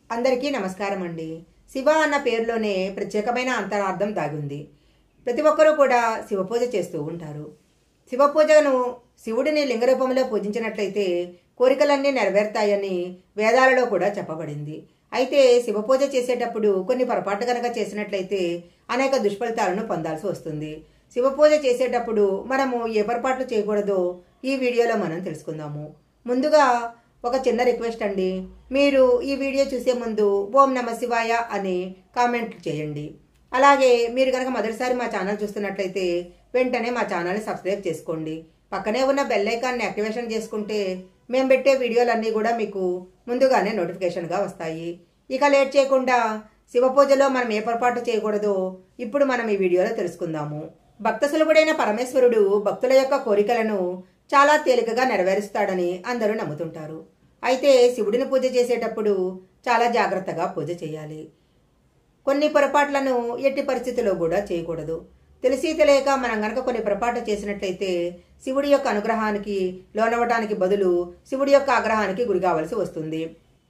అందరికీ నమస్కారం అండి. శివ అన్న పేరులోనే ప్రత్యేకమైన అంతరార్థం దాగుంది. ప్రతి ఒక్కరూ కూడా శివ పూజ చేస్తూ ఉంటారు. శివ పూజను శివుడిని లింగ రూపంలో పూజించినట్లయితే కోరికలన్నీ నెరవేరుతాయని వేదాలలో కూడా చెప్పబడింది. అయితే శివ పూజ చేసేటప్పుడు కొన్ని పొరపాటు కనుక చేసినట్లయితే అనేక దుష్ఫలితాలను పొందాల్సి వస్తుంది. శివ పూజ చేసేటప్పుడు మనము ఏ పొరపాట్లు చేయకూడదో ఈ వీడియోలో మనం తెలుసుకుందాము. ముందుగా ఒక చిన్న రిక్వెస్ట్ అండి, మీరు ఈ వీడియో చూసే ముందు ఓం నమ శివాయ అని కామెంట్ చేయండి. అలాగే మీరు కనుక మొదటిసారి మా ఛానల్ చూస్తున్నట్లయితే వెంటనే మా ఛానల్ని సబ్స్క్రైబ్ చేసుకోండి. పక్కనే ఉన్న బెల్ ఐకాన్ని యాక్టివేషన్ చేసుకుంటే మేము పెట్టే వీడియోలన్నీ కూడా మీకు ముందుగానే నోటిఫికేషన్గా వస్తాయి. ఇక లేట్ చేయకుండా శివ పూజలో మనం ఏ పొరపాటు చేయకూడదో ఇప్పుడు మనం ఈ వీడియోలో తెలుసుకుందాము. భక్త సులభుడైన పరమేశ్వరుడు భక్తుల యొక్క కోరికలను చాలా తేలికగా నెరవేరుస్తాడని అందరూ నమ్ముతుంటారు. అయితే శివుడిని పూజ చేసేటప్పుడు చాలా జాగ్రత్తగా పూజ చేయాలి. కొన్ని పొరపాట్లను ఎట్టి పరిస్థితుల్లో కూడా చేయకూడదు. తెలిసి తెలియక మనం గనక కొన్ని పొరపాట్లు చేసినట్లయితే శివుడి యొక్క అనుగ్రహానికి లోనవడానికి బదులు శివుడి యొక్క ఆగ్రహానికి గురి కావలసి వస్తుంది.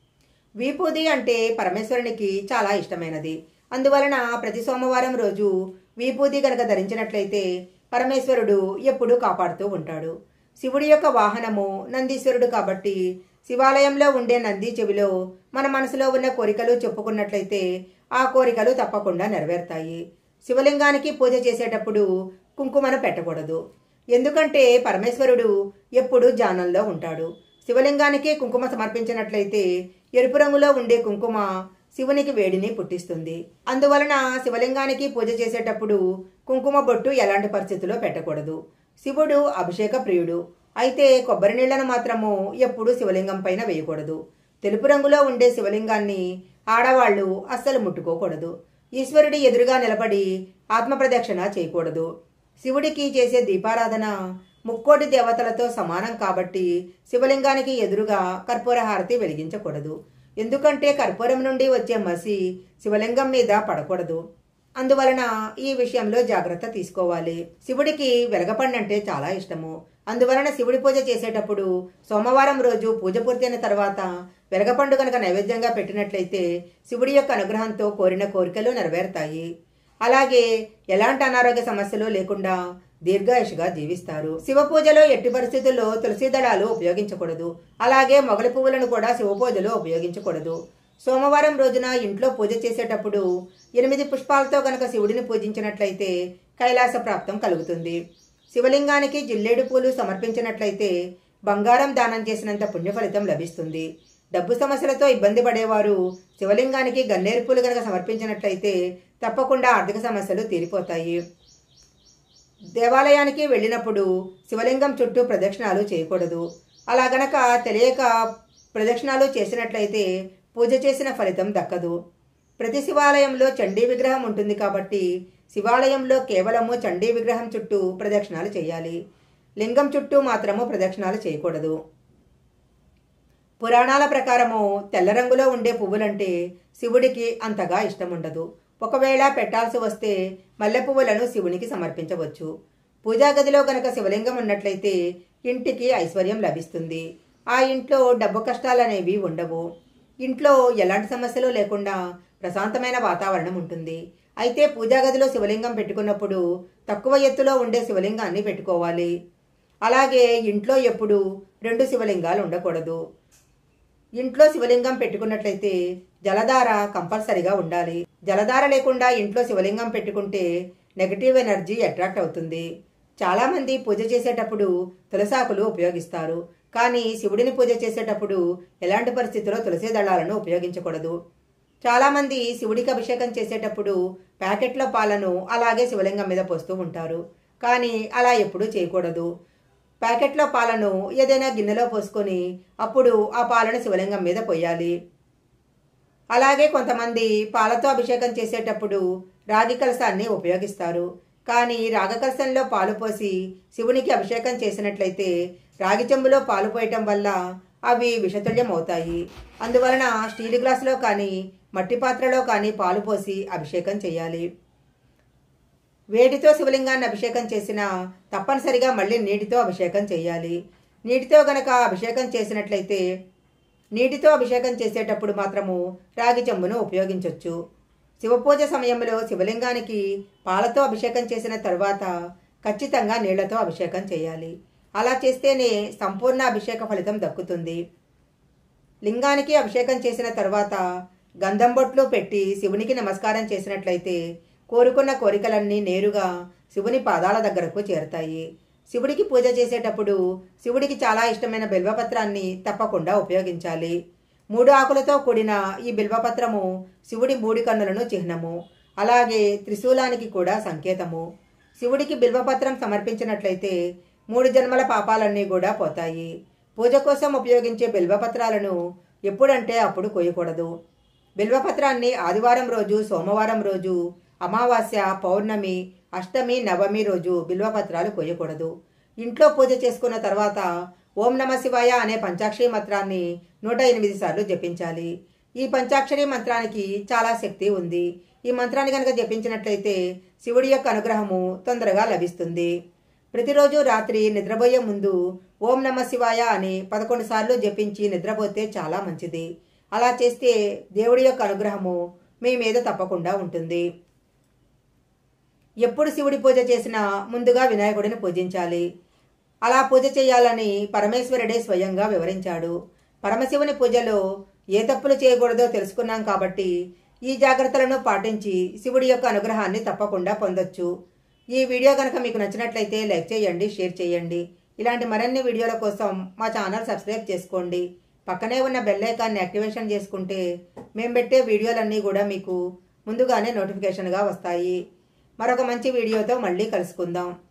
విభూది అంటే పరమేశ్వరునికి చాలా ఇష్టమైనది. అందువలన ప్రతి సోమవారం రోజు విభూది గనక ధరించినట్లయితే పరమేశ్వరుడు ఎప్పుడూ కాపాడుతూ ఉంటాడు. శివుడి యొక్క వాహనము నందీశ్వరుడు కాబట్టి శివాలయంలో ఉండే నంది చెవిలో మన మనసులో ఉన్న కోరికలు చెప్పుకున్నట్లయితే ఆ కోరికలు తప్పకుండా నెరవేరుతాయి. శివలింగానికి పూజ చేసేటప్పుడు కుంకుమను పెట్టకూడదు. ఎందుకంటే పరమేశ్వరుడు ఎప్పుడూ ధ్యానంలో ఉంటాడు. శివలింగానికి కుంకుమ సమర్పించినట్లయితే ఎరుపు రంగులో ఉండే కుంకుమ శివునికి వేడిని పుట్టిస్తుంది. అందువలన శివలింగానికి పూజ చేసేటప్పుడు కుంకుమ బొట్టు ఎలాంటి పరిస్థితుల్లో పెట్టకూడదు. శివుడు అభిషేక ప్రియుడు. అయితే కొబ్బరి నీళ్లను మాత్రము ఎప్పుడూ శివలింగం పైన వేయకూడదు. తెలుపు రంగులో ఉండే శివలింగాన్ని ఆడవాళ్లు అస్సలు ముట్టుకోకూడదు. ఈశ్వరుడి ఎదురుగా నిలబడి ఆత్మప్రదక్షిణ చేయకూడదు. శివుడికి చేసే దీపారాధన ముక్కోటి దేవతలతో సమానం కాబట్టి శివలింగానికి ఎదురుగా కర్పూర హారతి వెలిగించకూడదు. ఎందుకంటే కర్పూరం నుండి వచ్చే మసి శివలింగం మీద పడకూడదు. అందువలన ఈ విషయంలో జాగ్రత్త తీసుకోవాలి. శివుడికి వెలగపండంటే చాలా ఇష్టము. అందువలన శివుడి పూజ చేసేటప్పుడు సోమవారం రోజు పూజ పూర్తయిన తర్వాత వెలగపండు కనుక నైవేద్యంగా పెట్టినట్లయితే శివుడి యొక్క అనుగ్రహంతో కోరిన కోరికలు నెరవేరుతాయి. అలాగే ఎలాంటి అనారోగ్య సమస్యలు లేకుండా దీర్ఘాయుషుగా జీవిస్తారు. శివ పూజలో ఎట్టి పరిస్థితుల్లో తులసి దళాలు ఉపయోగించకూడదు. అలాగే మొగలి పువ్వులను కూడా శివ పూజలో ఉపయోగించకూడదు. సోమవారం రోజున ఇంట్లో పూజ చేసేటప్పుడు 8 పుష్పాలతో గనక శివుడిని పూజించినట్లయితే కైలాస ప్రాప్తం కలుగుతుంది. శివలింగానికి జిల్లేడు పూలు సమర్పించినట్లయితే బంగారం దానం చేసినంత పుణ్య ఫలితం లభిస్తుంది. డబ్బు సమస్యలతో ఇబ్బంది పడేవారు శివలింగానికి గన్నేరు పూలు గనక సమర్పించినట్లయితే తప్పకుండా ఆర్థిక సమస్యలు తీరిపోతాయి. దేవాలయానికి వెళ్ళినప్పుడు శివలింగం చుట్టూ ప్రదక్షిణాలు చేయకూడదు. అలా గనక తెలియక ప్రదక్షిణాలు చేసినట్లయితే పూజ చేసిన ఫలితం దక్కదు. ప్రతి శివాలయంలో చండీ విగ్రహం ఉంటుంది కాబట్టి శివాలయంలో కేవలము చండీ విగ్రహం చుట్టూ ప్రదక్షిణాలు చేయాలి. లింగం చుట్టూ మాత్రము ప్రదక్షిణాలు చేయకూడదు. పురాణాల ప్రకారము తెల్ల రంగులో ఉండే పువ్వులంటే శివుడికి అంతగా ఇష్టం ఉండదు. ఒకవేళ పెట్టాల్సి వస్తే మల్లె పువ్వులను శివునికి సమర్పించవచ్చు. పూజా గదిలో గనక శివలింగం ఉన్నట్లయితే ఇంటికి ఐశ్వర్యం లభిస్తుంది. ఆ ఇంట్లో డబ్బు కష్టాలనేవి ఉండవు. ఇంట్లో ఎలాంటి సమస్యలు లేకుండా ప్రశాంతమైన వాతావరణం ఉంటుంది. అయితే పూజా గదిలో శివలింగం పెట్టుకున్నప్పుడు తక్కువ ఎత్తులో ఉండే శివలింగాన్ని పెట్టుకోవాలి. అలాగే ఇంట్లో ఎప్పుడు 2 శివలింగాలు ఉండకూడదు. ఇంట్లో శివలింగం పెట్టుకున్నట్లయితే జలధార కంపల్సరిగా ఉండాలి. జలధార లేకుండా ఇంట్లో శివలింగం పెట్టుకుంటే నెగటివ్ ఎనర్జీ అట్రాక్ట్ అవుతుంది. చాలామంది పూజ చేసేటప్పుడు తులసాకులు ఉపయోగిస్తారు. కానీ శివుడిని పూజ చేసేటప్పుడు ఎలాంటి పరిస్థితుల్లో తులసి దళాలను ఉపయోగించకూడదు. చాలామంది శివుడికి అభిషేకం చేసేటప్పుడు ప్యాకెట్లో పాలను అలాగే శివలింగం మీద పోస్తూ ఉంటారు. కానీ అలా ఎప్పుడూ చేయకూడదు. ప్యాకెట్లో పాలను ఏదైనా గిన్నెలో పోసుకొని అప్పుడు ఆ పాలను శివలింగం మీద పోయాలి. అలాగే కొంతమంది పాలతో అభిషేకం చేసేటప్పుడు రాగి కలశాన్ని ఉపయోగిస్తారు. కానీ రాగకలశంలో పాలు పోసి శివునికి అభిషేకం చేసినట్లయితే రాగి చెంబులో పాలు పోయటం వల్ల అవి విషతుల్యం అవుతాయి. అందువలన స్టీల్ గ్లాసులో కానీ మట్టి పాత్రలో కానీ పాలు పోసి అభిషేకం చేయాలి. వేడితో శివలింగాన్ని అభిషేకం చేసినా తప్పనిసరిగా మళ్ళీ నీటితో అభిషేకం చేయాలి. నీటితో గనక అభిషేకం చేసినట్లయితే నీటితో అభిషేకం చేసేటప్పుడు మాత్రము రాగి చెంబును ఉపయోగించవచ్చు. శివపూజ సమయంలో శివలింగానికి పాలతో అభిషేకం చేసిన తరువాత ఖచ్చితంగా నీళ్లతో అభిషేకం చేయాలి. అలా చేస్తేనే సంపూర్ణ అభిషేక ఫలితం దక్కుతుంది. లింగానికి అభిషేకం చేసిన తరువాత గంధం బొట్లు పెట్టి శివునికి నమస్కారం చేసినట్లయితే కోరుకున్న కోరికలన్నీ నేరుగా శివుని పాదాల దగ్గరకు చేరుతాయి. శివుడికి పూజ చేసేటప్పుడు శివుడికి చాలా ఇష్టమైన బిల్వపత్రాన్ని తప్పకుండా ఉపయోగించాలి. 3 ఆకులతో కూడిన ఈ బిల్వపత్రము శివుడి 3 కన్నులను చిహ్నము, అలాగే త్రిశూలానికి కూడా సంకేతము. శివుడికి బిల్వపత్రం సమర్పించినట్లయితే 3 జన్మల పాపాలన్నీ కూడా పోతాయి. పూజ కోసం ఉపయోగించే బిల్వపత్రాలను ఎప్పుడంటే అప్పుడు కోయకూడదు. బిల్వపత్రాన్ని ఆదివారం రోజు, సోమవారం రోజు, అమావాస్య, పౌర్ణమి, అష్టమి, నవమి రోజు బిల్వపత్రాలు కోయకూడదు. ఇంట్లో పూజ చేసుకున్న తర్వాత ఓం నమ శివాయ అనే పంచాక్షరి మంత్రాన్ని 108 సార్లు జపించాలి. ఈ పంచాక్షరి మంత్రానికి చాలా శక్తి ఉంది. ఈ మంత్రాన్ని కనుక జపించినట్లయితే శివుడి యొక్క అనుగ్రహము తొందరగా లభిస్తుంది. ప్రతిరోజు రాత్రి నిద్రపోయే ముందు ఓం నమ శివాయ అని 11 సార్లు జపించి నిద్రపోతే చాలా మంచిది. అలా చేస్తే దేవుడి యొక్క అనుగ్రహము మీ మీద తప్పకుండా ఉంటుంది. ఎప్పుడు శివుడి పూజ చేసినా ముందుగా వినాయకుడిని పూజించాలి. అలా పూజ చేయాలని పరమేశ్వరుడే స్వయంగా వివరించాడు. పరమశివుని పూజలో ఏ తప్పులు చేయకూడదో తెలుసుకున్నాం కాబట్టి ఈ జాగ్రత్తలను పాటించి శివుడి యొక్క అనుగ్రహాన్ని తప్పకుండా పొందొచ్చు. ఈ వీడియో కనుక మీకు నచ్చినట్లయితే లైక్ చేయండి, షేర్ చేయండి. ఇలాంటి మరిన్ని వీడియోల కోసం మా ఛానల్ సబ్స్క్రైబ్ చేసుకోండి. పక్కనే ఉన్న బెల్ ఐకాన్ని యాక్టివేషన్ చేసుకుంటే మేము పెట్టే వీడియోలన్నీ కూడా మీకు ముందుగానే నోటిఫికేషన్గా వస్తాయి. మరొక మంచి వీడియోతో మళ్ళీ కలుసుకుందాం.